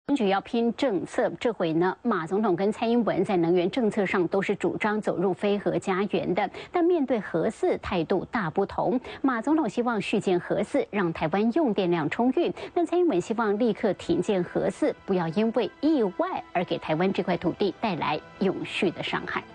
选举要拼政策，这回呢，马总统跟蔡英文在能源政策上都是主张走入非核家园的，但面对核四态度大不同。马总统希望续建核四，让台湾用电量充裕；但蔡英文希望立刻停建核四，不要因为意外而给台湾这块土地带来永续的伤害。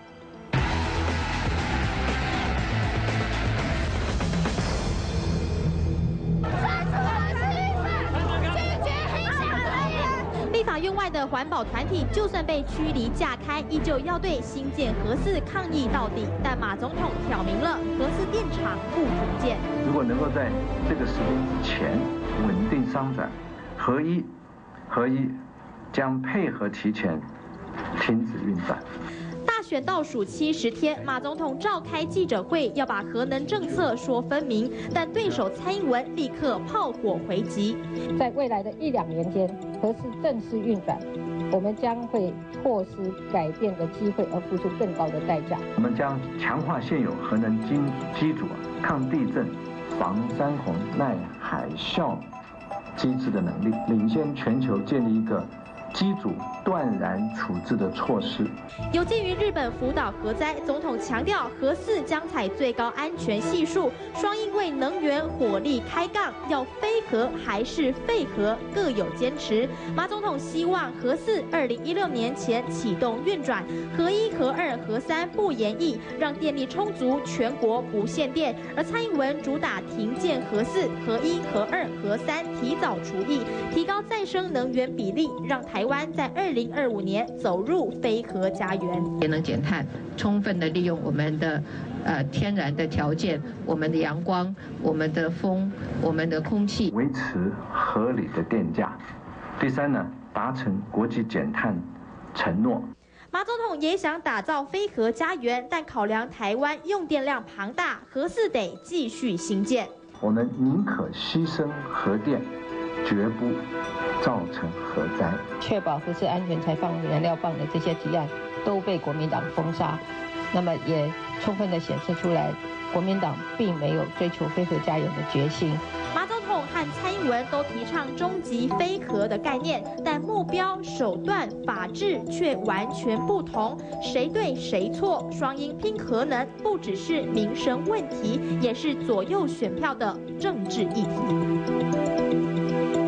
立法院外的环保团体，就算被驱离架开，依旧要对新建核四抗议到底。但马总统挑明了，核四电厂不停建。 如果能够在这个时间之前稳定商转，核一将配合提前停止运转。 大选倒数70天，马总统召开记者会，要把核能政策说分明，但对手蔡英文立刻炮火回击。 在未来的1、2年间，核四正式运转，我们将会错失改变的机会，而付出更高的代价。 我们将强化现有核能机组抗地震、防山洪、耐海啸机制的能力，领先全球建立一个 机组断然处置的措施。 有鉴于日本福岛核灾，总统强调核四将采最高安全系数，双因为能源火力开杠，要非核还是废核各有坚持。马总统希望核四2016年前启动运转，核一、核二、核三不延役，让电力充足，全国不限电。而蔡英文主打停建核四、核一、核二、核三提早除役，提高再生能源比例，让台湾在2025年走入非核家园。 节能减碳，充分的利用我们的天然的条件，我们的阳光、我们的风、我们的空气， 维持合理的电价。第三呢，达成国际减碳承诺。 马总统也想打造非核家园，但考量台湾用电量庞大，核四得继续兴建。 我们宁可牺牲核电，绝不造成核灾。 确保核四安全排放燃料棒的这些提案都被国民党封杀，那么也充分的显示出来，国民党并没有追求非核家园的决心。 马总统和蔡英文都提倡终极非核的概念，但目标、手段、法治却完全不同。谁对谁错？双鹰拼核能不只是民生问题，也是左右选票的政治议题。